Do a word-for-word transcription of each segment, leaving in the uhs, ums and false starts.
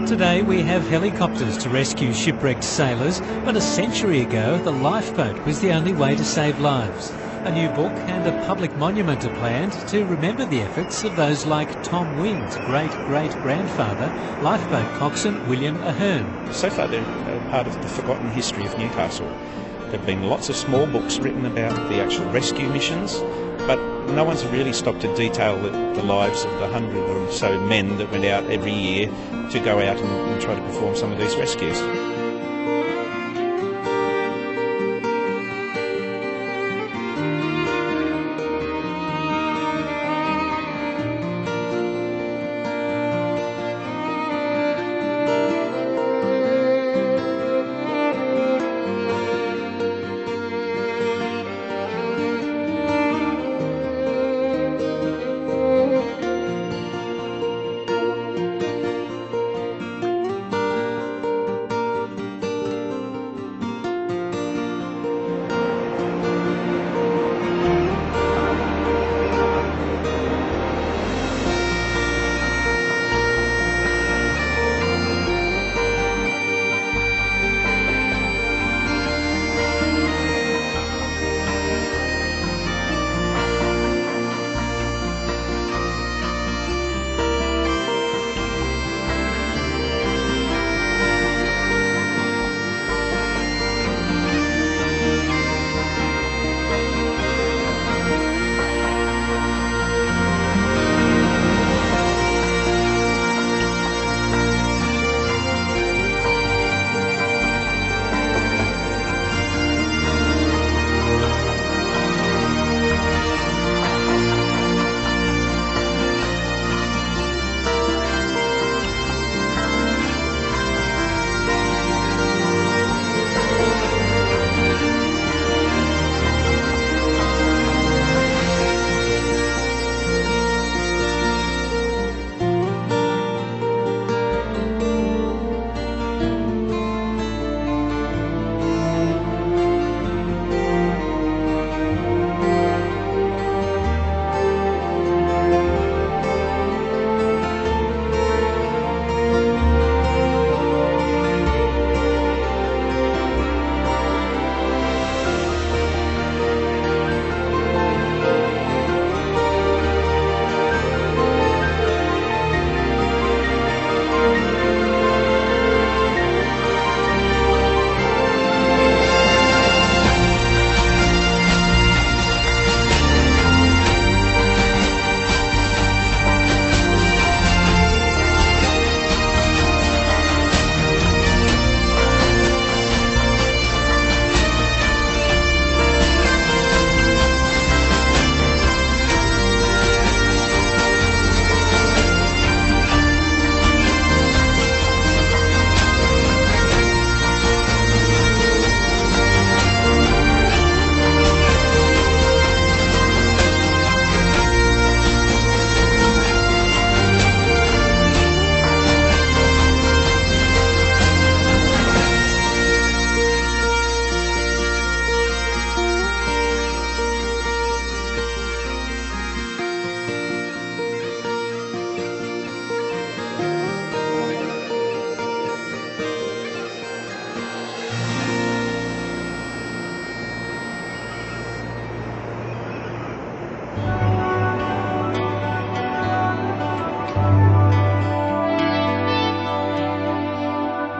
Today we have helicopters to rescue shipwrecked sailors, but a century ago the lifeboat was the only way to save lives. A new book and a public monument are planned to remember the efforts of those like Tom Wynn's great-great-grandfather, lifeboat coxswain William Ahern. So far they're part of the forgotten history of Newcastle. There have been lots of small books written about the actual rescue missions, but no one's really stopped to detail the, the lives of the hundred or so men that went out every year to go out and, and try to perform some of these rescues.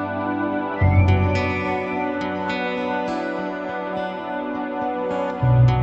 Thank you.